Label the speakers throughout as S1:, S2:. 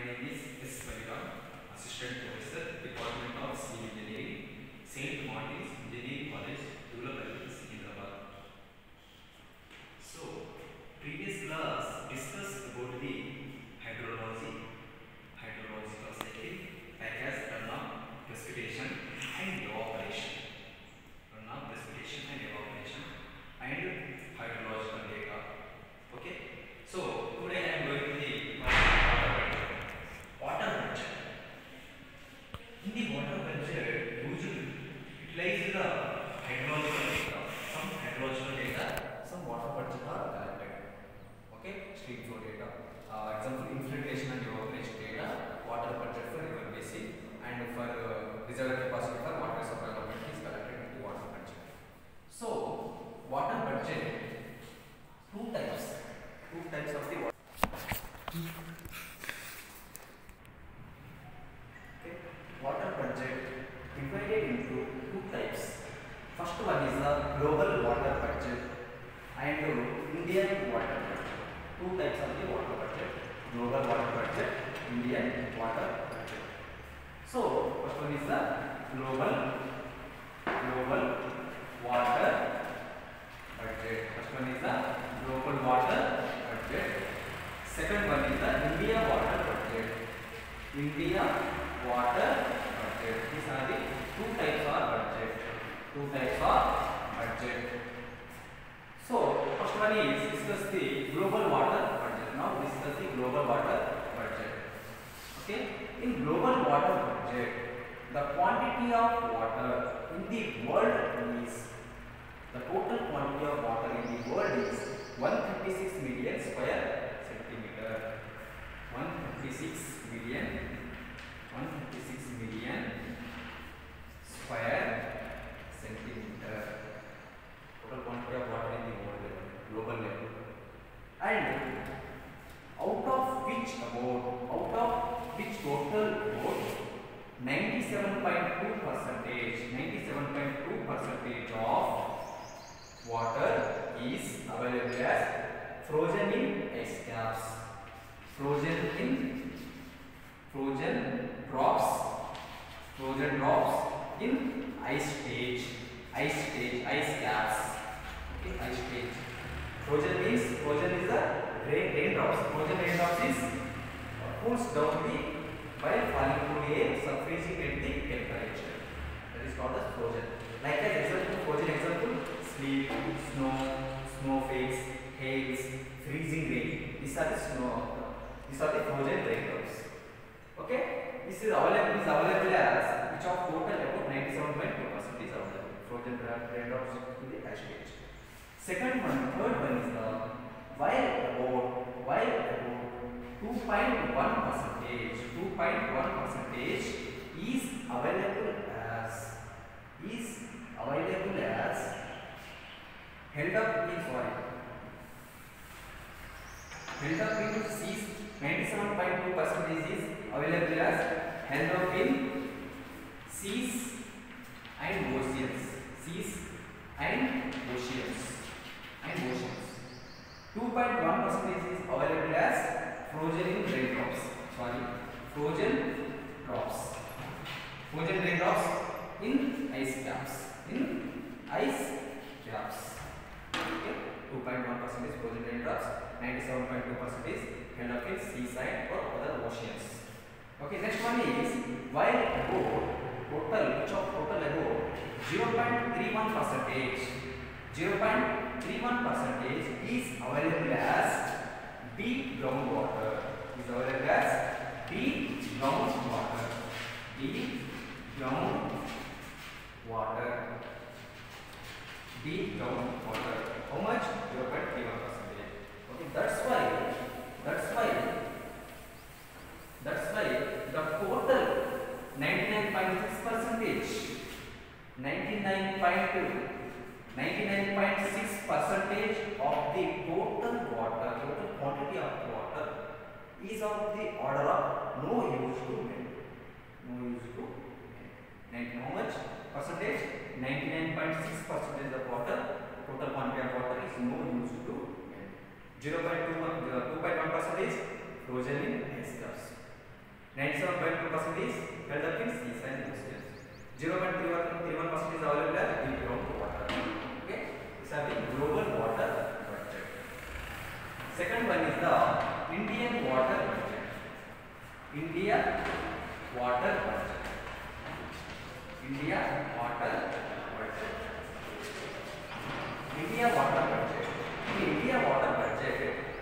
S1: name is S. Baliram, Assistant Professor, Department of Civil Engineering, St. Martin's Engineering College, Dulapalli, Hyderabad. So, previous class discussed about the hydrological cycle, like as runoff, precipitation, and evaporation. Runoff, precipitation, and evaporation, and hydrological data. Okay. So today I am going to the water budget. In the water budget, usually utilize the hydrological data. Some hydrological data, some water budget are collected. Okay, stream flow data. Example, infiltration and evaporation data. Water budget for river basin and for reservoir capacity for water supply government is collected in the water budget. So water budget, two types of the water. Okay. Water budget divided into two types. First one is the global water budget and Indian water budget. Two types of the water budget: global water budget, Indian water budget. So first one is the global water budget. First one is the global water budget. Second one is the India water budget. India water budget. These are the two types of budget. So first one is discuss the global water budget. Now discuss the global water budget. Okay. In global water budget, the quantity of water in the world is, the total quantity of water in the world is 136 million square centimeter. 136 million square centimeter. Total quantity of water in the world level, global level. And out of which total about 97.2% of water is available as frozen in ice caps, frozen drops in ice caps. Okay, ice stage. Frozen is the raindrops. Frozen raindrops is cools down while falling through air, subfreezing at the temperature. That is called as frozen. Like as example, frozen example: sleet, snow, snowflakes, hails, freezing rain. These are the frozen raindrops. Okay, this is available as which of total about 97.2% is available. Frozen raindrops in the ice stage. Third one is the while about 2.1% is available as held up in soil. Held up in seas. 97.2% is available as held up in seas and oceans. 2.1% is available as frozen in raindrops. Frozen raindrops in ice caps. Okay. 2.1% is frozen raindrops. 97.2% is held up in seaside or other oceans. Okay. Next one is while about total about 0.31% is available as deep groundwater. Deep groundwater. How much? 0.31%. Okay, that's why the total 99.6% of the total quantity of water is of the order of no use to man. How much percentage? 99.6% of water, total quantity of water is no use to man. 2.1% is frozen in ice caps. 97.2% is held up in seas and oceans. 0.31% is available as in groundwater. Okay, these are the global water budget. Second one is the Indian water budget. India water budget. India water budget. India water budget. In India water budget,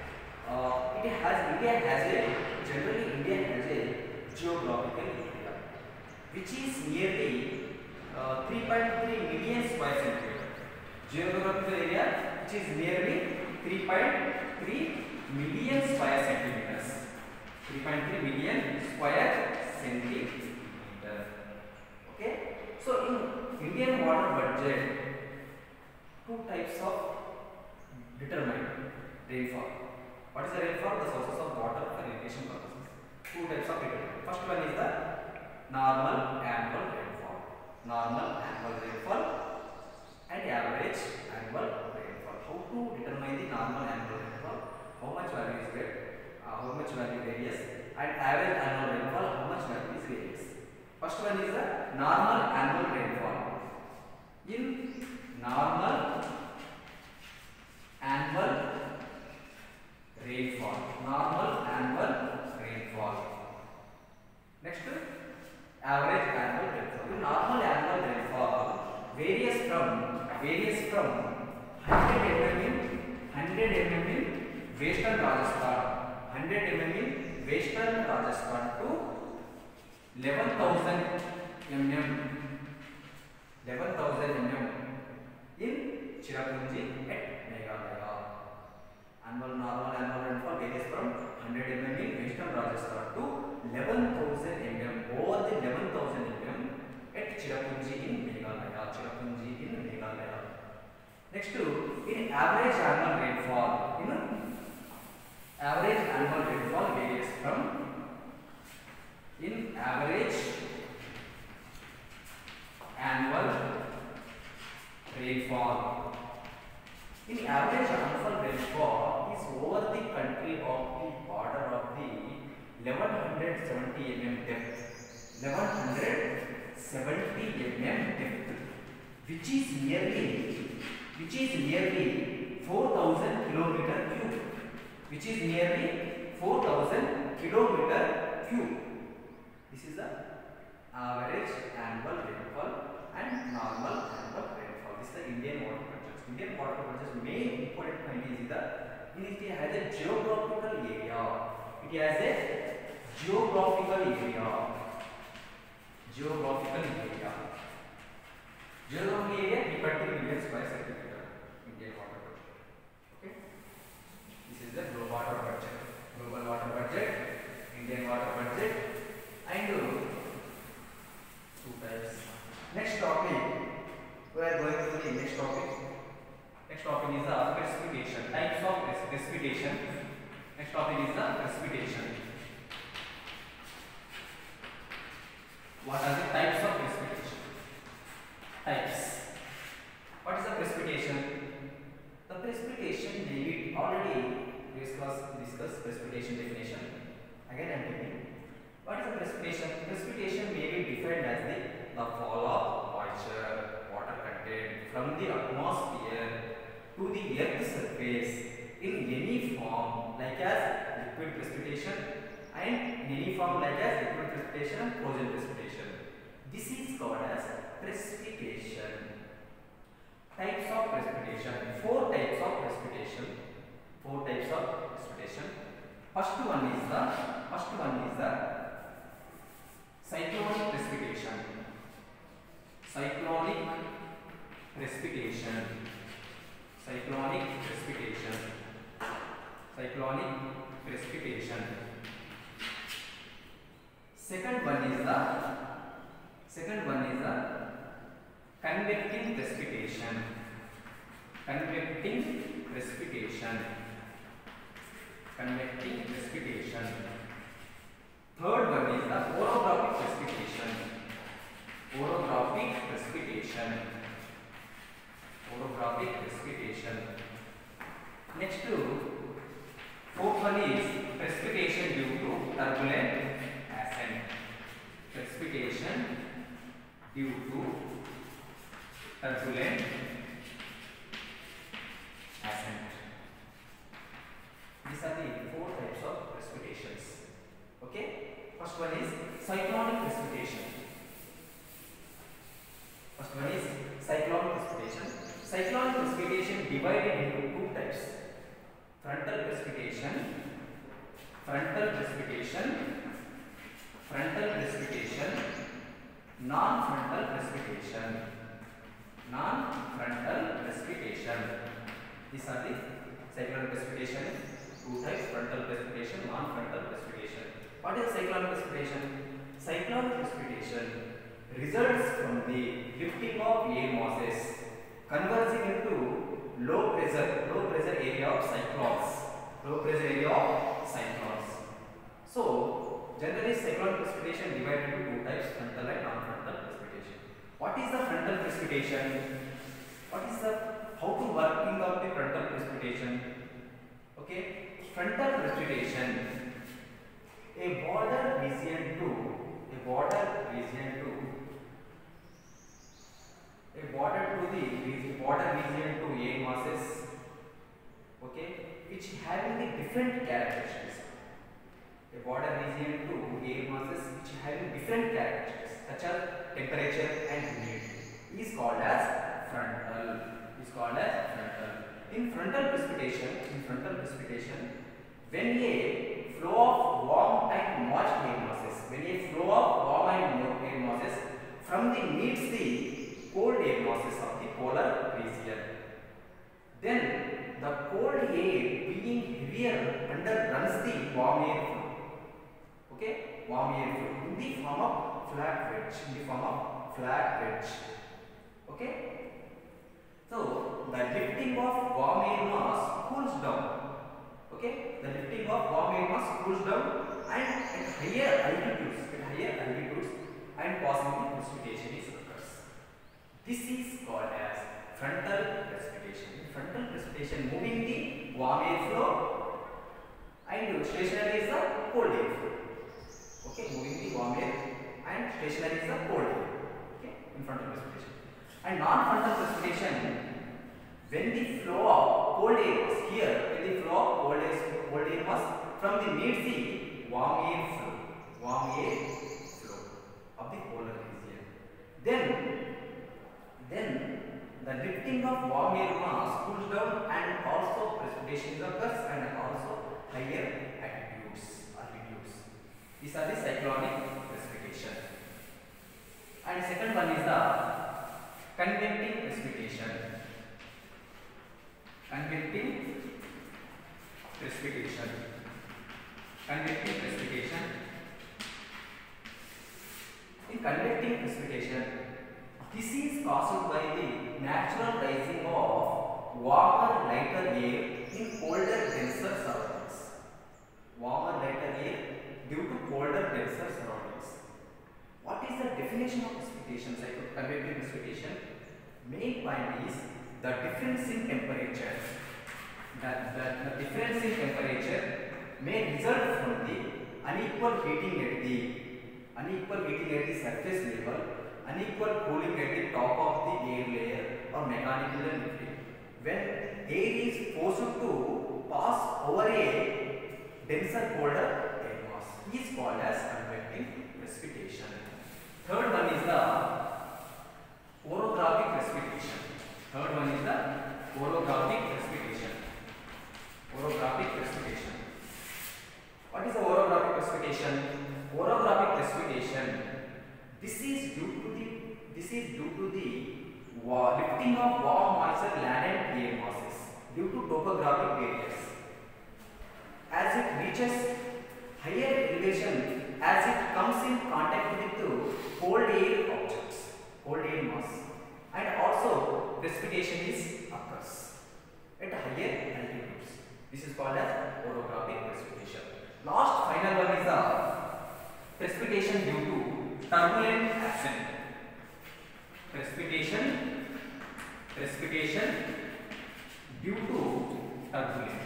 S1: India has a geographical area which is nearly 3.3 million square centimeter. Geographical area which is nearly 3.3 million square centimeters. 3.3 million square centimeter. Okay. So in Indian water budget, two types of determined rainfall. What is the rainfall? The sources of water for irrigation purposes. Two types of determined. First one is the normal annual rainfall. Normal annual rainfall and average annual rainfall. How to determine the normal annual rainfall? How much value is there? How much value varies? And average annual rainfall, how much value is varies? First one is the normal annual rainfall. In normal annual rainfall. Normal annual rainfall. Next, average annual rainfall. The normal annual rainfall varies from 100 mm in western Rajasthan, 100 mm in western Rajasthan to 11,000 mm in Cherrapunji at Meghalaya. Normal annual rainfall varies from 100 mm in western Rajasthan to 11,000 mm over the 11,000 mm at Cherrapunji in Meghalaya. Next, in average annual rainfall, average annual rainfall varies from in average annual rainfall. In average annual rainfall is over the country of the border of the 1170 mm depth. 1170 mm depth, which is nearly 4,000 kilometer cube. Which is nearly 4,000 kilometer cube. This is the average annual rainfall and normal annual rainfall. This is the Indian water budget. Indian water budget's main important point is that it has a geographical area. It has a geographical area. Geographical area 3.3 million square centimeter. Indian water budget. Okay. This is the global water budget. Global water budget, Indian water budget, and two types. Next topic. We are going to the next topic. Next topic is the precipitation. Types of precipitation. Next topic is the precipitation. What are the types of precipitation? Types. What is the precipitation? The precipitation may be already discussed precipitation definition. Again I am taking. What is the precipitation? Precipitation may be defined as the fall of moisture, water content from the atmosphere to the earth's surface in any form, like as liquid precipitation, and in any form like as liquid precipitation and frozen precipitation. This is called as precipitation. Types of precipitation. Four types of precipitation. First one is the cyclonic precipitation. Cyclonic precipitation. Second one is the convecting precipitation. Third one is the orographic precipitation. Next, fourth one is precipitation due to turbulent ascent. due to turbulent ascent. These are the four types of precipitations. Okay, first one is cyclonic precipitation. First one is cyclonic precipitation. Cyclonic precipitation divided into two types: frontal precipitation, frontal precipitation, frontal precipitation, non-frontal precipitation, non-frontal precipitation. These are the cyclonic precipitation. Two types: frontal precipitation, non-frontal precipitation. What is cyclonic precipitation? Cyclonic precipitation results from the lifting of air masses converging into low pressure area of cyclones. Low pressure area of cyclones. So generally cyclonic precipitation divided into two types: frontal and non-frontal precipitation. What is the frontal precipitation? What is the how to working of the frontal precipitation? Okay, frontal precipitation, a border region to air masses, okay, which having the different characteristics. A border region to air masses which having different characteristics such as temperature and humidity is called as frontal. In frontal precipitation, when a flow of warm and moist air masses, from the meets the cold air masses of the polar region, then the cold air being heavier underruns the warm air flow. Okay, warm air flow in the form of flat wedge. Okay. So the lifting of warm air mass cools down. Okay, the lifting of warm air mass cools down, and at higher altitudes, and possibly precipitation is occurs. This is called as frontal precipitation. In frontal precipitation, moving the warm air flow, and stationary is the cold air flow. Okay, moving the warm air and stationary is the cold air. Okay, in frontal precipitation. And non-frontal precipitation, when the flow of cold air mass from the meets the warm air flow of the polar region, then the lifting of warm air mass cools down, and also precipitation occurs, and also higher altitudes. These are the cyclonic precipitation. And second one is the convecting precipitation. In convecting precipitation, this is caused by the natural rising of warmer, lighter air in colder, denser surroundings. Due to colder, denser surroundings. What is the definition of precipitation? Convecting precipitation. Main point is the difference in temperature. The difference in temperature may result from the unequal heating at the surface level, unequal cooling at the top of the air layer, or mechanical lifting. When air is forced to pass over a denser, colder air mass, is called as convecting precipitation. Third one is the orographic precipitation. What is the orographic precipitation? Orographic precipitation. This is due to the lifting of warm moisture laden air masses due to topographic barriers. As it reaches higher elevation, as it comes in contact with cold air mass, and also precipitation occurs at higher altitudes. This is called as orographic precipitation. Last final one is the precipitation due to turbulent ascent. Precipitation due to turbulent.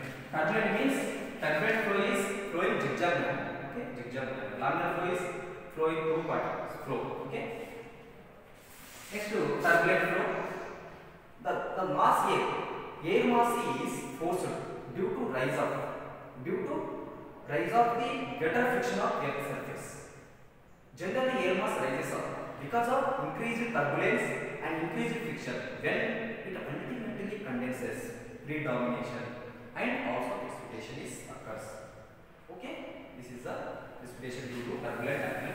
S1: Turbulent means turbulent flow is flowing zigzag manner. Okay, zigzag manner. Laminar flow is flowing through particles flow. Okay. Next to turbulent flow. The mass air mass is forced due to rise of the greater friction of Earth's surface. Generally, air mass rises up because of increased turbulence and increased friction. Then it ultimately condenses, predomination, and also precipitation occurs. Okay, this is the precipitation due to turbulent